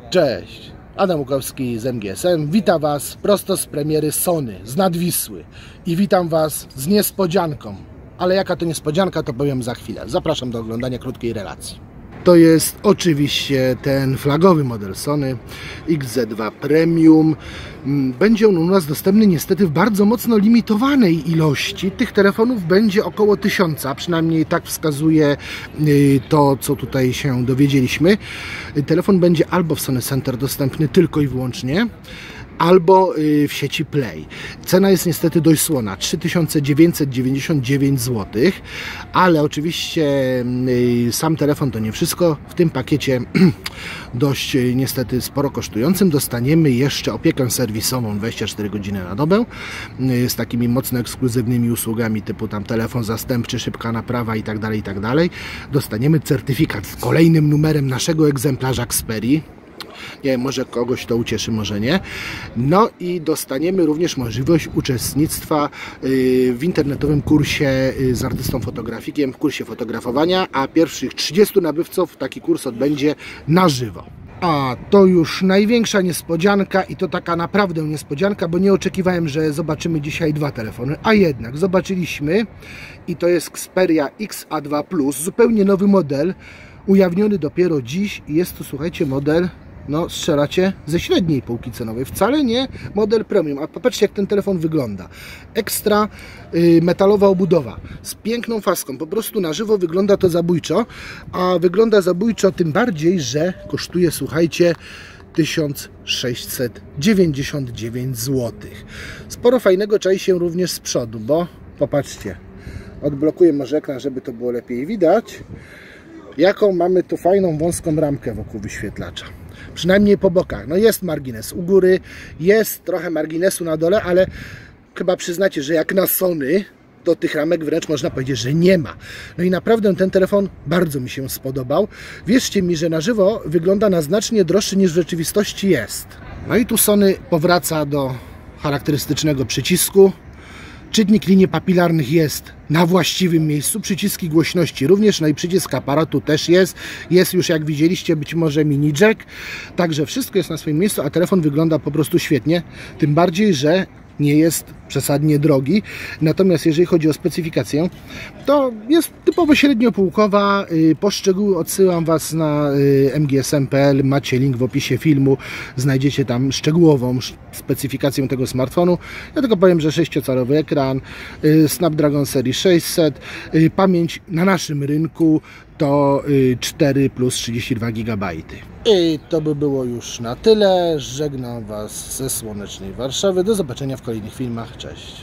Cześć, Adam Łukowski z MGSM. Witam Was prosto z premiery Sony, z Nadwisły. I witam Was z niespodzianką. Ale jaka to niespodzianka, to powiem za chwilę. Zapraszam do oglądania krótkiej relacji. To jest oczywiście ten flagowy model Sony XZ2 Premium. Będzie on u nas dostępny niestety w bardzo mocno limitowanej ilości. Tych telefonów będzie około 1000, przynajmniej tak wskazuje to, co tutaj się dowiedzieliśmy. Telefon będzie albo w Sony Center dostępny tylko i wyłącznie, albo w sieci Play. Cena jest niestety dość słona, 3999 zł, ale oczywiście sam telefon to nie wszystko. W tym pakiecie dość niestety sporo kosztującym dostaniemy jeszcze opiekę serwisową 24 godziny na dobę z takimi mocno ekskluzywnymi usługami typu tam telefon zastępczy, szybka naprawa itd. Dostaniemy certyfikat z kolejnym numerem naszego egzemplarza Xperii. Nie wiem, może kogoś to ucieszy, może nie. No i dostaniemy również możliwość uczestnictwa w internetowym kursie z artystą fotografikiem, w kursie fotografowania, a pierwszych 30 nabywców taki kurs odbędzie na żywo. A to już największa niespodzianka i to taka naprawdę niespodzianka, bo nie oczekiwałem, że zobaczymy dzisiaj dwa telefony, a jednak zobaczyliśmy i to jest Xperia XA2 Plus, zupełnie nowy model, ujawniony dopiero dziś i jest to, słuchajcie, model, no strzelacie, ze średniej półki cenowej, wcale nie model premium. A popatrzcie, jak ten telefon wygląda. Ekstra metalowa obudowa z piękną faską, po prostu na żywo wygląda to zabójczo, a wygląda zabójczo tym bardziej, że kosztuje, słuchajcie, 1699 zł. Sporo fajnego czai się również z przodu, bo popatrzcie, odblokuję może ekran, żeby to było lepiej widać, jaką mamy tu fajną wąską ramkę wokół wyświetlacza. Przynajmniej po bokach. No jest margines u góry, jest trochę marginesu na dole, ale chyba przyznacie, że jak na Sony, to tych ramek wręcz można powiedzieć, że nie ma. No i naprawdę ten telefon bardzo mi się spodobał. Wierzcie mi, że na żywo wygląda na znacznie droższy niż w rzeczywistości jest. No i tu Sony powraca do charakterystycznego przycisku. Czytnik linii papilarnych jest na właściwym miejscu, przyciski głośności również, no i przycisk aparatu też jest. Jest już, jak widzieliście, być może mini jack. Także wszystko jest na swoim miejscu, a telefon wygląda po prostu świetnie. Tym bardziej, że nie jest przesadnie drogi. Natomiast jeżeli chodzi o specyfikację, to jest typowo średniopółkowa. Po szczegóły odsyłam Was na mgsm.pl. Macie link w opisie filmu. Znajdziecie tam szczegółową specyfikację tego smartfonu. Ja tylko powiem, że 6-calowy ekran, Snapdragon serii 600, pamięć na naszym rynku to 4 plus 32 GB. I to by było już na tyle. Żegnam Was ze słonecznej Warszawy. Do zobaczenia w kolejnych filmach. Cześć.